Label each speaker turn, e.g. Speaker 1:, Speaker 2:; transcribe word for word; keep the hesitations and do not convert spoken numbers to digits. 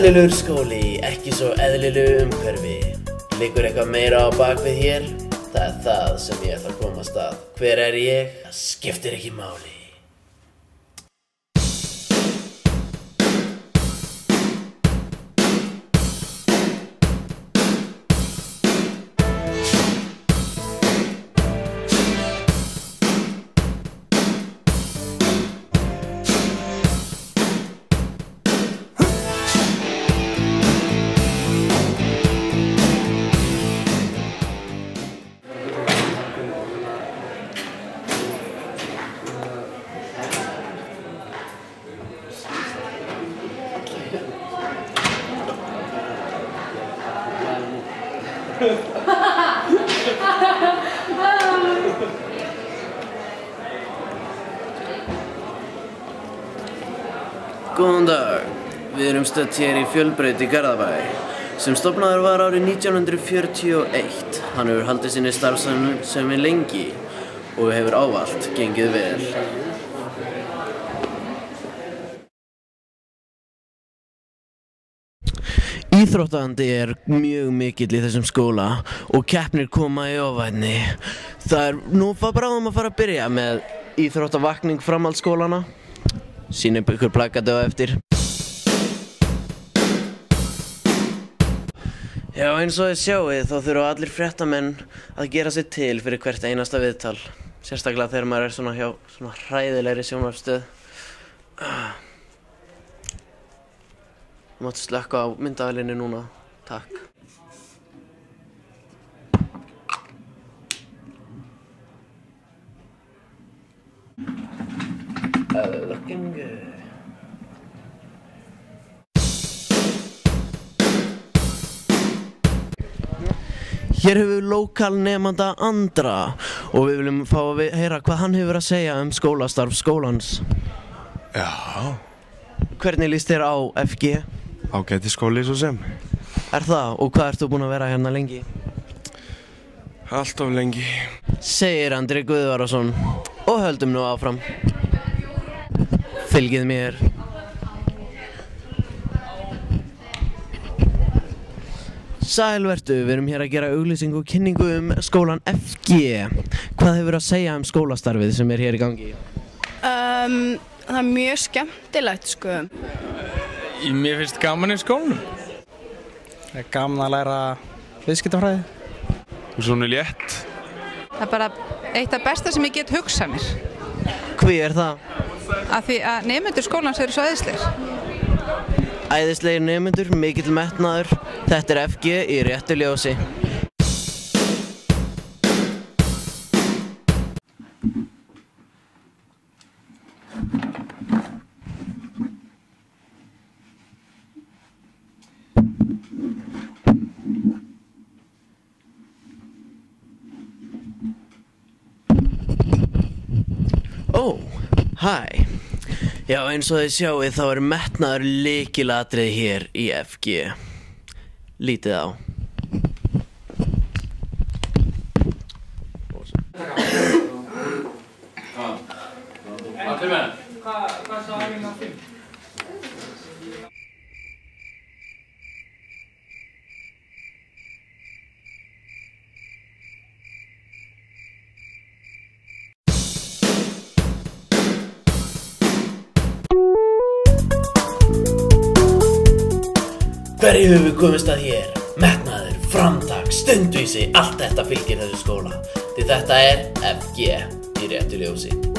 Speaker 1: Eðlilegur skóli í ekki svo eðlilegu umhverfi. Liggur eitthvað meira á bakvið hér? Það er það sem ég ætla að komast að. Hver er ég? Það skiptir ekki máli.
Speaker 2: Góðan dag, við erum stödd hér í Fjölbraut í Garðabæ sem stofnaður var árið nítján hundruð fjörutíu og eitt. Hann hefur haldið sinni starfsemi lengi og hefur ávallt gengið vel. Íþróttaandi er mjög mikill í þessum skóla og keppnir koma í ofvæni. Það er nú bráðum að fara að byrja með íþróttavakning framhaldsskólana. Sýnum ykkur plakati á eftir. Já, eins og þið sjáið þá þurfa allir fréttamenn að gera sig til fyrir hvert einasta viðtal. Sérstaklega þegar maður er svona hjá svona hræðilegri sjónvarpsstöð. Þú máttu slökka á myndavélinni núna, takk. Uh, looking good. Hér hefur við lokálnemanda Andra og við viljum fá að heyra hvað hann hefur að segja um skólastarf skólans.
Speaker 3: Já.
Speaker 2: Hvernig líst þér á F G?
Speaker 3: Ágæti skóli svo sem.
Speaker 2: Er það? Og hvað ert þú búinn að vera hérna lengi?
Speaker 3: Allt of lengi.
Speaker 2: Segir Andri Guðvarason og höldum nú áfram. Fylgið mér. Sæl vertu, við erum hér að gera auglýsingu og kynningu um skólan F G. Hvað hefur að segja um skólastarfið sem er hér í gangi?
Speaker 4: Um, það er mjög skemmtilegt sko.
Speaker 5: Mér finnst gaman í skólanum.
Speaker 6: Það er gaman að læra viðskiptafræði.
Speaker 3: Og svona létt.
Speaker 7: Það er bara eitt af besta sem ég get hugsað mér.
Speaker 2: Hví er það?
Speaker 7: Af því að nemendur skólans eru svo æðislegir.
Speaker 2: Æðislegir nemendur, mikill metnaður. Þetta er F G í réttu ljósi. Ó, hæ. Já, eins og þið sjáið þá er metnaður lykilatriði hér í F G. Lítið á.
Speaker 5: Allir menn. Hvað sá æfing á fimm?
Speaker 1: Hverju höfum við komist að hér? Metnaður, framtak, stundvísi, allt þetta fylgir þessu skóla. Því þetta er F G í réttu ljósi.